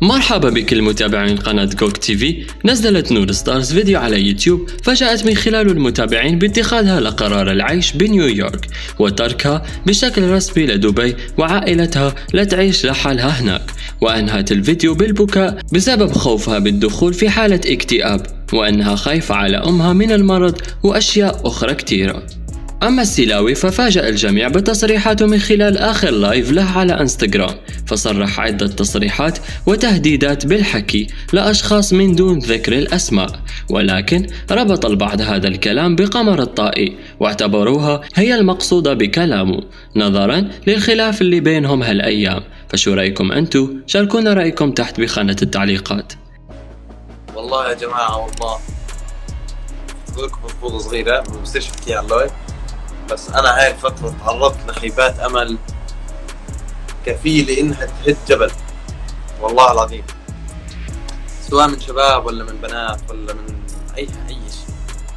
مرحبا بكل متابعين قناة جوك تي في. نزلت نور ستارز فيديو على يوتيوب فجاءت من خلاله المتابعين باتخاذها لقرار العيش بنيويورك وتركها بشكل رسمي لدبي وعائلتها لتعيش لحالها هناك، وأنهت الفيديو بالبكاء بسبب خوفها بالدخول في حالة اكتئاب، وأنها خايفة على أمها من المرض وأشياء أخرى كتيرة. أما السلاوي ففاجأ الجميع بتصريحاته من خلال آخر لايف له على انستغرام، فصرح عدة تصريحات وتهديدات بالحكي لأشخاص من دون ذكر الأسماء، ولكن ربط البعض هذا الكلام بقمر الطائي واعتبروها هي المقصودة بكلامه نظرا للخلاف اللي بينهم هالأيام. فشو رأيكم أنتو؟ شاركونا رأيكم تحت بخانة التعليقات. والله يا جماعة والله لكم فضفوضة صغيرة ما بصيرش احكيها على اللايف، بس أنا هاي الفترة تعرضت لخيبات أمل كفيلة إنها تهد جبل، والله العظيم، سواء من شباب ولا من بنات ولا من أي شيء.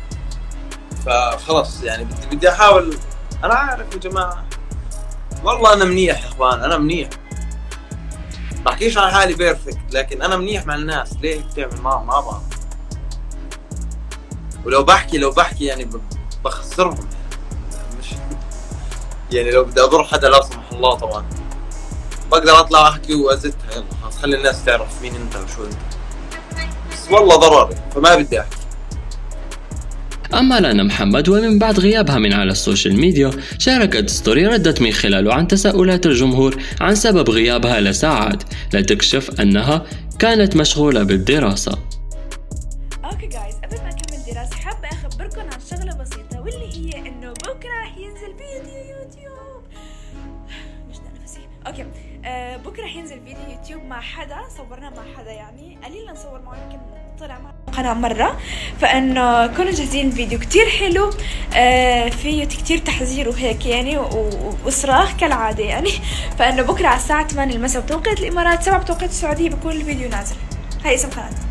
فخلص يعني بدي أحاول. أنا عارف يا جماعة والله أنا منيح يا إخوان، أنا منيح، بحكيش عن حالي بيرفكت، لكن أنا منيح مع الناس. ليه بتعمل معهم مع بعض؟ ولو بحكي يعني بخسرهم، مش يعني لو بدي اضر حدا لا سمح الله طبعا بقدر اطلع احكي وازتها، يلا خلاص خلي الناس تعرف مين انت وشو انت، بس والله ضرري فما بدي احكي. أما لانا محمد، ومن بعد غيابها من على السوشيال ميديا شاركت ستوري ردت من خلاله عن تساؤلات الجمهور عن سبب غيابها لساعات لتكشف أنها كانت مشغولة بالدراسة. اوكي جايز، قبل ما اكمل دراسة حابة اخبركم عن شغلة بسيطة، واللي هي انه بكرة رح ينزل فيديو يوتيوب. مش ده نفسي. اوكي بكرة رح ينزل فيديو يوتيوب مع حدا، صورنا مع حدا، يعني قليل نصور معه، يمكن طلع مع قناة مرة، فانه كونوا جاهزين. الفيديو كتير حلو، فيه كتير تحذير وهيك يعني وصراخ كالعادة يعني. فانه بكرة على الساعة 8 المساء بتوقيت الامارات، 7 بتوقيت السعودية بكون الفيديو نازل. هاي اسم قناتي.